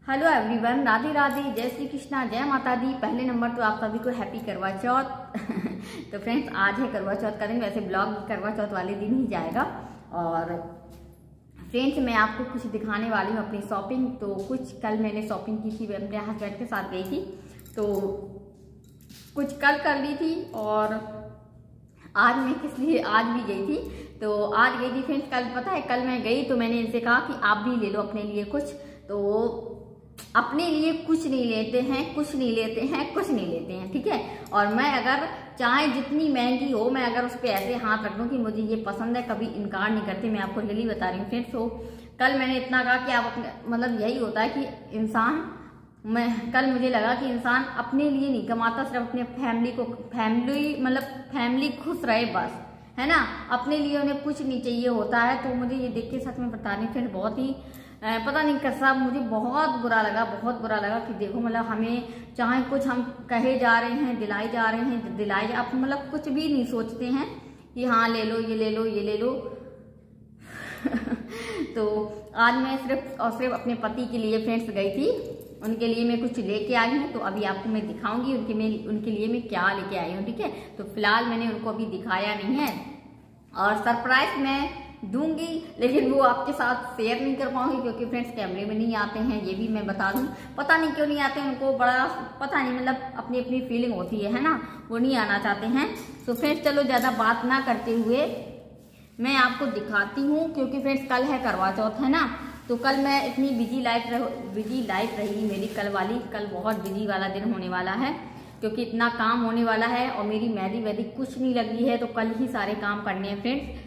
Hello everyone, Radhe Radhe, जय श्री कृष्णा, जय माता दी। पहले नंबर तो आप सभी को हैप्पी करवा चौथ। तो फ्रेंड्स, आज है करवा चौथ का दिन। वैसे ब्लॉग करवा चौथ वाले दिन ही जाएगा। और फ्रेंड्स, मैं आपको कुछ दिखाने वाली हूँ अपनी शॉपिंग। तो कुछ कल मैंने शॉपिंग की थी, अपने हस्बैंड के साथ गई थी, तो कुछ कल कर ली थी और आज मैं किस लिए आज भी गई थी। तो आज गई थी फ्रेंड्स, कल पता है, कल मैं गई तो मैंने इनसे कहा कि आप भी ले लो अपने लिए कुछ। तो अपने लिए कुछ नहीं लेते हैं, कुछ नहीं लेते हैं, कुछ नहीं लेते हैं, ठीक है। और मैं अगर चाहे जितनी महंगी हो, मैं अगर उस पर ऐसे हाथ रख दूं कि मुझे ये पसंद है, कभी इनकार नहीं करती। मैं आपको रियली बता रही हूँ फ्रेंड्स। तो कल मैंने इतना कहा कि आप अपने, मतलब यही होता है कि इंसान, कल मुझे लगा कि इंसान अपने लिए नहीं कमाता, सिर्फ अपने फैमिली खुश रहे बस, है ना। अपने लिए उन्हें कुछ नहीं चाहिए होता है। तो मुझे ये देख के सच में बता रही फ्रेंड, बहुत ही पता नहीं कैसा मुझे बहुत बुरा लगा कि देखो, मतलब हमें चाहे कुछ हम कहे जा रहे हैं, दिलाए जा रहे हैं, आप मतलब कुछ भी नहीं सोचते हैं कि हाँ ले लो, ये ले लो, ये ले लो। तो आज मैं सिर्फ और सिर्फ अपने पति के लिए फ्रेंड्स गई थी, उनके लिए मैं कुछ लेके आई हूँ। तो अभी आपको मैं दिखाऊंगी उनके लिए मैं क्या लेके आई हूँ, ठीक है। तो फिलहाल मैंने उनको अभी दिखाया नहीं है और सरप्राइज मैं दूंगी, लेकिन वो आपके साथ शेयर नहीं कर पाऊंगी क्योंकि फ्रेंड्स कैमरे में नहीं आते हैं। ये भी मैं बता दूं, पता नहीं क्यों नहीं आते हैं, उनको बड़ा पता नहीं, मतलब अपनी अपनी फीलिंग होती है ना, वो नहीं आना चाहते हैं। तो फ्रेंड्स चलो ज्यादा बात ना करते हुए मैं आपको दिखाती हूँ, क्योंकि फ्रेंड्स कल है करवा चौथ, है ना। तो कल मैं इतनी बिजी लाइफ रही मेरी कल बहुत बिजी वाला दिन होने वाला है, क्योंकि इतना काम होने वाला है और मेरी मेहंदी कुछ नहीं लगी है। तो कल ही सारे काम करने हैं फ्रेंड्स।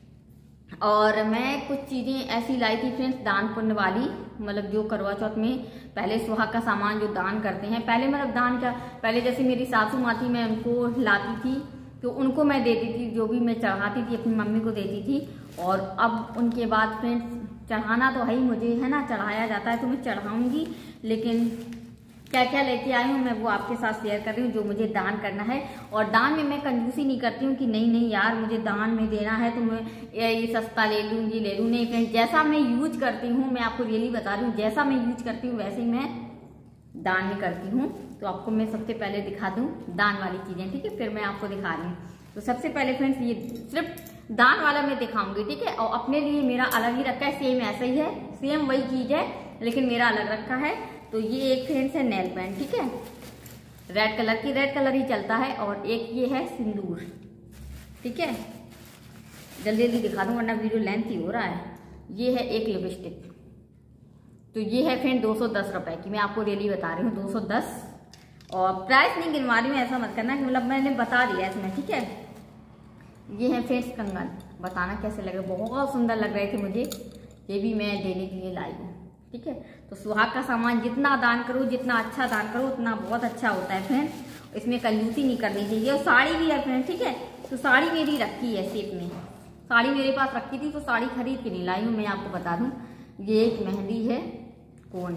और मैं कुछ चीजें ऐसी लाई थी फ्रेंड्स, दान पुण्य वाली, मतलब जो करवा चौथ में पहले सुहाग का सामान जो दान करते हैं, पहले मतलब दान क्या, पहले जैसे मेरी सासू माँ थी, मैं उनको लाती थी तो उनको मैं देती थी, जो भी मैं चढ़ाती थी अपनी मम्मी को देती थी। और अब उनके बाद फ्रेंड्स चढ़ाना तो है ही मुझे, है ना, चढ़ाया जाता है तो मैं चढ़ाऊंगी। लेकिन क्या क्या लेके आई हूँ मैं वो आपके साथ शेयर कर रही हूँ, जो मुझे दान करना है। और दान में मैं कंजूसी नहीं करती हूँ कि नहीं यार मुझे दान में देना है तो मैं ये सस्ता ले लूँ, ये ले लूँ। नहीं फ्रेंड्स, जैसा मैं यूज करती हूँ, मैं आपको रियली बता रही हूँ, जैसा मैं यूज करती हूँ वैसे ही मैं दान ही करती हूँ। तो आपको मैं सबसे पहले दिखा दूँ दान वाली चीजें, ठीक है, फिर मैं आपको दिखा रही हूँ। तो सबसे पहले फ्रेंड्स ये सिर्फ दान वाला मैं दिखाऊंगी, ठीक है। और अपने लिए मेरा अलग ही रखा है, सेम ऐसा ही है, सेम वही चीज है, लेकिन मेरा अलग रखा है। तो ये एक फ्रेंड्स है नेल पेंट, ठीक है, रेड कलर ही चलता है। और एक ये है सिंदूर, ठीक है, जल्दी दिखा दूं वरना वीडियो लेंथ ही हो रहा है। ये है एक लिपस्टिक, तो ये है फ्रेंड 210 रुपए की, मैं आपको रियली बता रही हूँ 210। और प्राइस नहीं गिनवा रही हूँ, ऐसा मत करना कि मतलब मैंने बता दिया इसमें, ठीक है। ये है फ्रेंड्स कंगन, बताना कैसे लग रहे, बहुत सुंदर लग रहे थे मुझे, ये भी मैं देने के लिए लाई हूँ, ठीक है। तो सुहाग का सामान जितना दान करो, जितना अच्छा दान करो, उतना बहुत अच्छा होता है फ्रेंड्स। इसमें कंजूसी नहीं करनी चाहिए। और साड़ी भी है फ्रेंड्स, ठीक है। तो साड़ी मेरी रखी है सेट में, साड़ी मेरे पास रखी थी तो साड़ी खरीद के नहीं लाई हूँ। मैं आपको बता दूं, ये एक मेहंदी है कोन,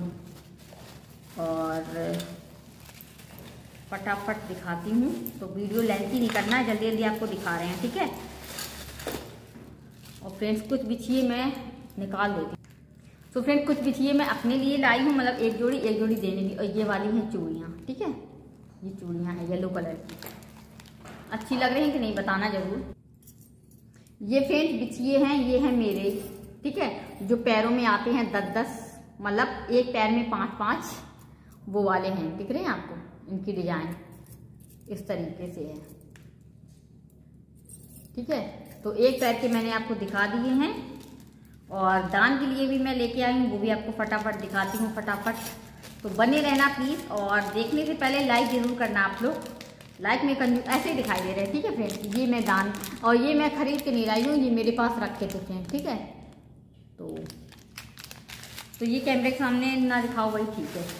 और फटाफट दिखाती हूँ, तो वीडियो लेंथी नहीं करना है, जल्दी आपको दिखा रहे हैं, ठीक है। और फ्रेंड्स कुछ बिछिए मैं निकाल देती हूँ। तो फ्रेंड कुछ बिछिए मैं अपने लिए लाई हूँ, मतलब एक जोड़ी देने की। और ये वाली हैं चूड़ियाँ, ठीक है, ये चूड़ियाँ हैं येलो कलर की, अच्छी लग रही हैं कि नहीं बताना जरूर। ये फ्रेंड बिछिए हैं, ये हैं मेरे, ठीक है, जो पैरों में आते हैं 10-10, मतलब एक पैर में 5-5, वो वाले हैं, दिख रहे हैं आपको, इनकी डिजाइन इस तरीके से है, ठीक है। तो एक पैर के मैंने आपको दिखा दिए हैं। और दान के लिए भी मैं लेके आई हूँ, वो भी आपको फटाफट दिखाती हूँ, फटाफट। तो बने रहना प्लीज, और देखने से पहले लाइक जरूर करना आप लोग। लाइक में ऐसे ही दिखाई दे रहे हैं, ठीक है फ्रेंड्स। ये मैं दान, और ये मैं खरीद के नहीं लाई हूँ, ये मेरे पास रखे थे फ्रेंड्स, ठीक है। तो ये कैमरे के सामने ना दिखाओ, वही ठीक है।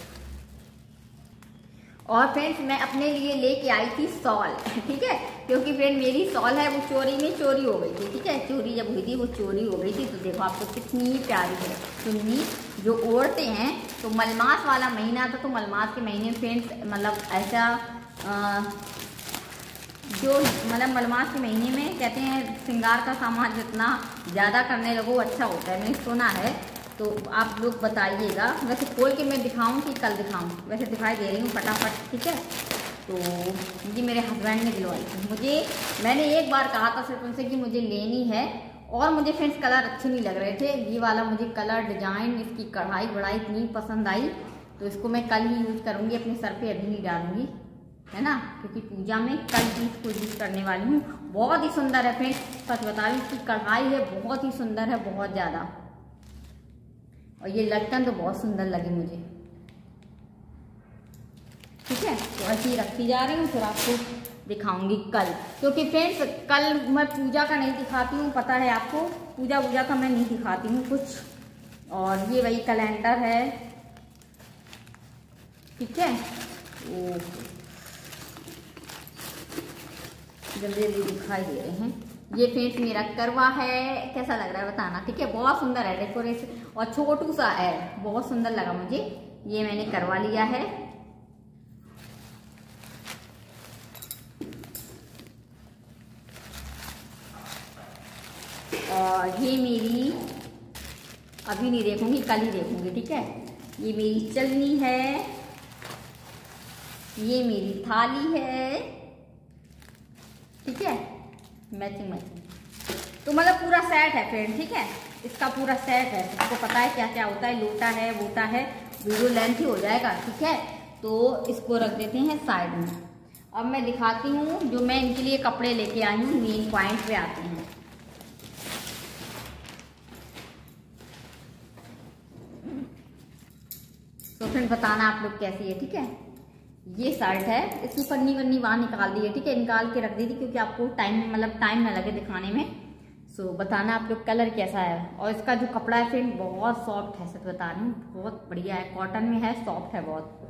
और फ्रेंड्स मैं अपने लिए लेके आई थी शॉल, ठीक है, क्योंकि फ्रेंड मेरी शॉल है वो चोरी हो गई थी, ठीक है। चोरी जब हुई थी वो चोरी हो गई थी। तो देखो आपको कितनी प्यारी है, चुन्नी जो ओढ़ते हैं। तो मलमास वाला महीना था, तो मलमास के महीने फ्रेंड्स मतलब ऐसा जो मतलब मलमास के महीने में कहते हैं श्रृंगार का सामान जितना ज़्यादा करने लगो अच्छा होता है, मैंने सुना है। तो आप लोग बताइएगा। वैसे खोल के मैं दिखाऊं कि कल दिखाऊं, वैसे दिखाई दे रही हूँ फटाफट, ठीक है। तो ये मेरे हस्बैंड ने दिलवाई थी मैंने एक बार कहा था सिर्फ उनसे कि मुझे लेनी है, और मुझे फ्रेंड्स कलर अच्छे नहीं लग रहे थे। ये वाला मुझे कलर, डिजाइन, इसकी कढ़ाई बढ़ाई इतनी पसंद आई, तो इसको मैं कल ही यूज़ करूँगी, अपने सर पे अभी नहीं डालूंगी, है ना, क्योंकि पूजा में कल ही इसको यूज़ करने वाली हूँ। बहुत ही सुंदर है फ्रेंड्स, सच बता रही हूँ, इसकी कढ़ाई है बहुत ही सुंदर है, बहुत ज़्यादा। और ये लटकन तो बहुत सुंदर लगी मुझे, ठीक है। तो ऐसे ही रखती जा रही हूँ, फिर आपको दिखाऊंगी कल, क्योंकि फ्रेंड्स कल मैं पूजा का नहीं दिखाती हूँ, पता है आपको, पूजा वूजा का मैं नहीं दिखाती हूँ कुछ। और ये वही कैलेंडर है, ठीक है। जल्दी जल्दी दिखाई दे रहे हैं। ये फ्रेंड्स मेरा करवा है, कैसा लग रहा है बताना, ठीक है। बहुत सुंदर है डेकोरेशन, और छोटू सा है, बहुत सुंदर लगा मुझे। ये मैंने करवा लिया है। और ये मेरी अभी नहीं देखूंगी, कल ही देखूंगी, ठीक है। ये मेरी चलनी है, ये मेरी थाली है, ठीक है, मैचिंग मैचिंग। तो मतलब पूरा सेट है फ्रेंड, ठीक है, इसका पूरा सेट है। आपको पता है क्या क्या होता है, लोटा है, वोटा है, वीडियो लेंथ ही हो जाएगा, ठीक है। तो इसको रख देते हैं साइड में। अब मैं दिखाती हूँ जो मैं इनके लिए कपड़े लेके आई हूँ, मेन पॉइंट पे आते हैं। तो फ्रेंड बताना आप लोग कैसी है, ठीक है। ये शर्ट है, इसकी पन्नी वन्नी वहाँ निकाल दी है, ठीक है, निकाल के रख दी थी क्योंकि आपको टाइम ना लगे दिखाने में। सो बताना आप लोग कलर कैसा है। और इसका जो कपड़ा है फ्रेंड बहुत सॉफ्ट है, सच बता रही हूँ, बहुत बढ़िया है, कॉटन में है, सॉफ्ट है बहुत।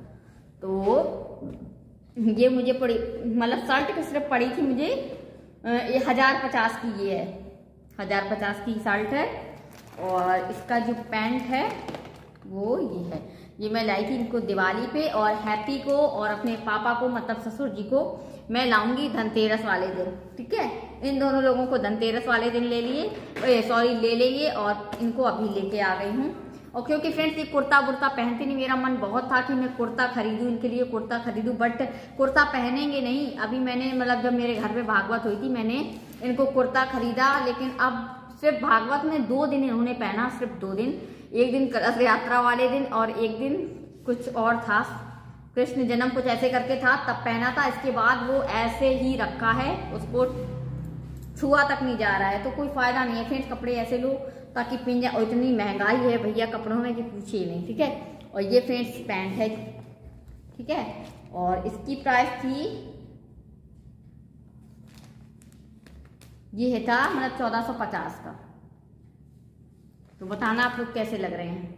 तो ये मुझे पड़ी, मतलब शर्ट की सिर्फ पड़ी थी मुझे 1050 की, ये है 1050 की शर्ट है। और इसका जो पैंट है वो ये है, ये मैं लाई थी इनको दिवाली पे, और हैप्पी को और अपने पापा को, मतलब ससुर जी को मैं लाऊंगी धनतेरस वाले दिन, ठीक है। इन दोनों लोगों को धनतेरस वाले दिन ले लेंगे, और इनको अभी लेके आ गई हूँ। और क्योंकि फ्रेंड्स ये कुर्ता वुर्ता पहनते नहीं, मेरा मन बहुत था कि मैं कुर्ता खरीदूं, इनके लिए कुर्ता खरीदूं, बट कुर्ता पहनेंगे नहीं। अभी मैंने मतलब जब मेरे घर पे भागवत हुई थी, मैंने इनको कुर्ता खरीदा, लेकिन अब सिर्फ भागवत में 2 दिन इन्होंने पहना, सिर्फ 2 दिन। एक दिन कलश यात्रा वाले दिन, और एक दिन कुछ और था, कृष्ण जन्म कुछ ऐसे करके था, तब पहना था। इसके बाद वो ऐसे ही रखा है, उसको छुआ तक नहीं जा रहा है। तो कोई फायदा नहीं है फ्रेंड्स, कपड़े ऐसे लो ताकि पिन जाए। और इतनी महंगाई है भैया कपड़ों में कि पूछिए नहीं, ठीक है। और ये फ्रेंड्स पैंट है, ठीक है, और इसकी प्राइस थी, ये था मतलब 1450 का। तो बताना आप लोग कैसे लग रहे हैं।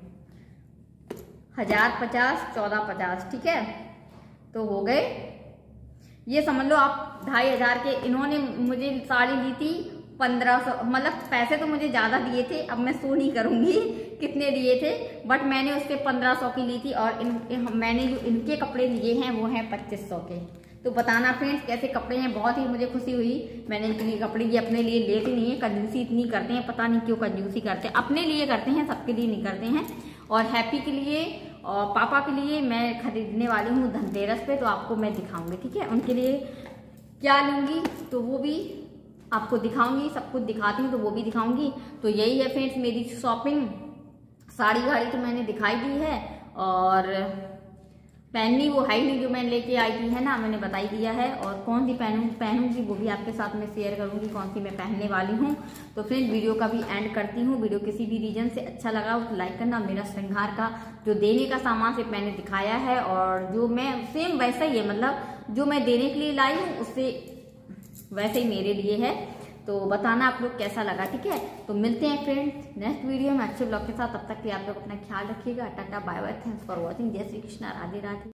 1050, 1450, ठीक है। तो हो गए, ये समझ लो आप 2500 के। इन्होंने मुझे साड़ी ली थी 1500, मतलब पैसे तो मुझे ज्यादा दिए थे, अब मैं सो नहीं करूंगी कितने दिए थे, बट मैंने उससे 1500 की ली थी। और मैंने जो इनके कपड़े लिए हैं वो हैं 2500 के। तो बताना फ्रेंड्स कैसे कपड़े हैं, बहुत ही मुझे खुशी हुई। मैंने इनके लिए कपड़े लिए, अपने लिए लेते नहीं है, कंजूसी इतनी करते हैं, पता नहीं क्यों कंजूसी करते हैं, अपने लिए करते हैं, सबके लिए नहीं करते हैं। और हैप्पी के लिए और पापा के लिए मैं खरीदने वाली हूँ धनतेरस पे, तो आपको मैं दिखाऊंगी, ठीक है। उनके लिए क्या लूंगी तो वो भी आपको दिखाऊंगी, सब कुछ दिखाती हूँ तो वो भी दिखाऊंगी। तो यही है फ्रेंड्स मेरी शॉपिंग। साड़ी वाड़ी तो मैंने दिखाई दी है, और पहननी वो है ही नहीं जो मैं लेके आई थी, है ना, मैंने बताई दिया है। और कौन सी पहनूंगी वो भी आपके साथ में शेयर करूंगी, कौन सी मैं पहनने वाली हूँ। तो फ्रेंड्स वीडियो का भी एंड करती हूँ। वीडियो किसी भी रीजन से अच्छा लगा तो लाइक करना। मेरा श्रृंगार का जो देने का सामान सिर्फ मैंने दिखाया है, और जो मैं सेम वैसा ही है, मतलब जो मैं देने के लिए लाई हूँ उससे वैसे ही मेरे लिए है। तो बताना आप लोग कैसा लगा, ठीक है। तो मिलते हैं फ्रेंड्स नेक्स्ट वीडियो में अच्छे ब्लॉग के साथ। तब तक के आप लोग अपना ख्याल रखिएगा। Tata bye bye, thanks for watching. जय श्री कृष्णा, राधे राधे।